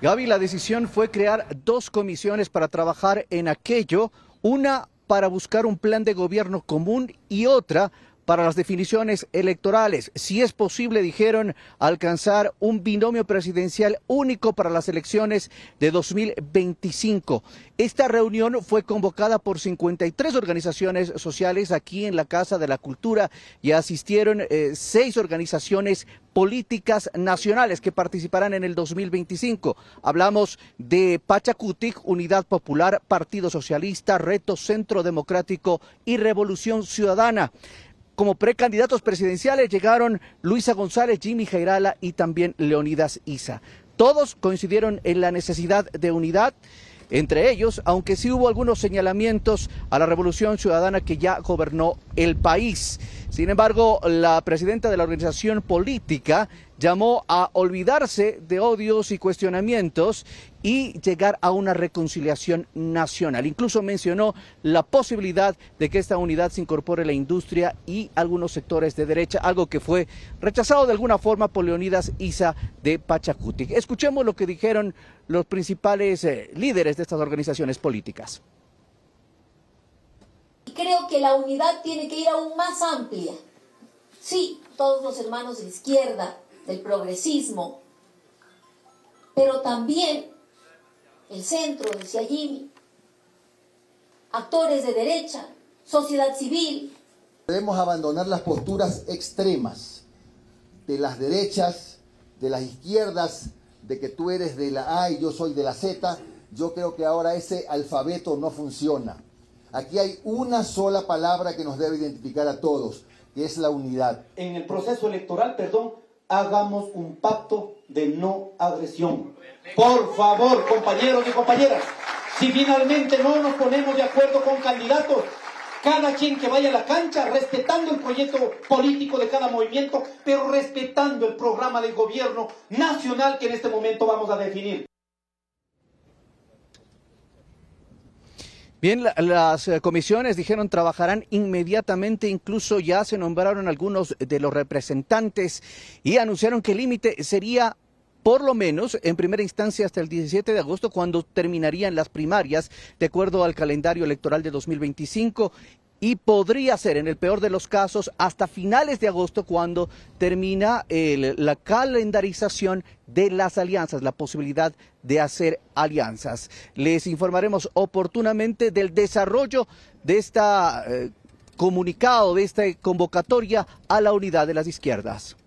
Gaby, la decisión fue crear dos comisiones para trabajar en aquello, una para buscar un plan de gobierno común y otra para las definiciones electorales. Si es posible, dijeron, alcanzar un binomio presidencial único para las elecciones de 2025. Esta reunión fue convocada por 53 organizaciones sociales aquí en la Casa de la Cultura y asistieron 6 organizaciones políticas nacionales que participarán en el 2025. Hablamos de Pachakutik, Unidad Popular, Partido Socialista, Reto Centro Democrático y Revolución Ciudadana. Como precandidatos presidenciales llegaron Luisa González, Jimmy Jairala y también Leonidas Issa. Todos coincidieron en la necesidad de unidad. Entre ellos, aunque sí hubo algunos señalamientos a la Revolución Ciudadana que ya gobernó el país. Sin embargo, la presidenta de la organización política llamó a olvidarse de odios y cuestionamientos y llegar a una reconciliación nacional. Incluso mencionó la posibilidad de que esta unidad se incorpore la industria y algunos sectores de derecha, algo que fue rechazado de alguna forma por Leonidas Issa de Pachakutik. Escuchemos lo que dijeron los principales líderes de estas organizaciones políticas. Creo que la unidad tiene que ir aún más amplia. Sí, todos los hermanos de la izquierda, del progresismo, pero también el centro, decía Jimmy, actores de derecha, sociedad civil. Debemos abandonar las posturas extremas de las derechas, de las izquierdas, de que tú eres de la A y yo soy de la Z. Yo creo que ahora ese alfabeto no funciona. Aquí hay una sola palabra que nos debe identificar a todos, que es la unidad. En el proceso electoral, hagamos un pacto de no agresión. Por favor, compañeros y compañeras, si finalmente no nos ponemos de acuerdo con candidatos, cada quien que vaya a la cancha, respetando el proyecto político de cada movimiento, pero respetando el programa de gobierno nacional que en este momento vamos a definir. Bien, las comisiones, dijeron, trabajarán inmediatamente, incluso ya se nombraron algunos de los representantes y anunciaron que el límite sería por lo menos en primera instancia hasta el 17 de agosto, cuando terminarían las primarias, de acuerdo al calendario electoral de 2025. Y podría ser, en el peor de los casos, hasta finales de agosto, cuando termina la calendarización de las alianzas, la posibilidad de hacer alianzas. Les informaremos oportunamente del desarrollo de esta comunicado, de esta convocatoria a la unidad de las izquierdas.